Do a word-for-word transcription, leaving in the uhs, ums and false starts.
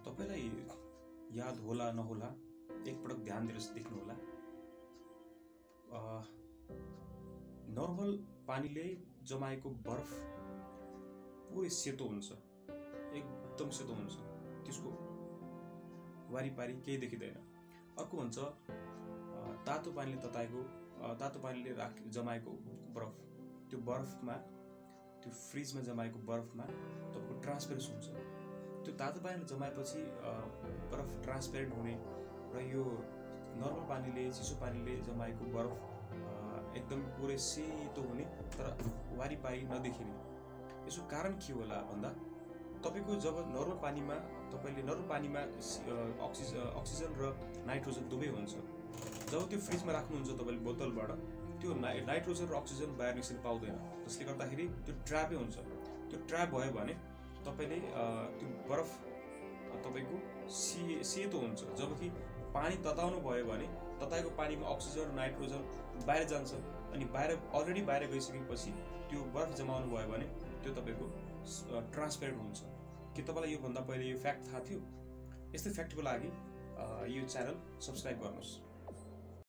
तपाईलाई याद होला नहोला एकपटक ध्यान दिएर देख्नु होला। नर्मल पानीले जमाएको बर्फ पुरै सेतो हुन्छ, एकदम सेतो हुन्छ, त्यसको वारिपारी केही देखिँदैन। अर्को हुन्छ तातो पानीले तताएको तातो पानीले राख जमाएको बर्फ, त्यो बर्फमा त्यो फ्रिजमा जमाएको बर्फमा तपाईको ट्रान्सपेरेन्ट हुन्छ। त्यो तातो पानीले जमाएपछि बर्फ ट्रान्सपेरेन्ट हुने र यो नर्मल पानीले चिसो पानीले जमाएको बर्फ एकदम पुरै सेतो हुने तर वारिपारी नदेखिने। यसको कारण के होला भन्दा तपाईको जब नर्मल पानीमा तपाईले नर्मल पानीमा अक्सिजन अक्सिजन र नाइट्रोजन दुवै हुन्छ। जब त्यो फ्रिजमा राख्नुहुन्छ तपाईले बोतलबाट, त्यो नाइट्रोजन र अक्सिजन बाहिर निस्किन पाउँदैन, जसले गर्दाखेरि त्यो ट्र्यापै हुन्छ। त्यो ट्र्याप भयो भने तपाईले त्यो बरफ तपाईको से सेतो हुन्छ। जबकि पानी तताउनु भयो भने तताएको पानीमा अक्सिजन र नाइट्रोजन बाहिर जान्छ, अनि बाहिर अलरेडी बाहिर गइसकेपछि त्यो बर्फ जमाउनु भयो भने त्यो तपाईको ट्रान्सपेरेन्ट हुन्छ। के तपाईलाई यो भन्दा पहिले यो फ्याक्ट थाहा थियो? यस्तै फ्याक्टको लागि यो च्यानल सब्स्क्राइब गर्नुहोस्।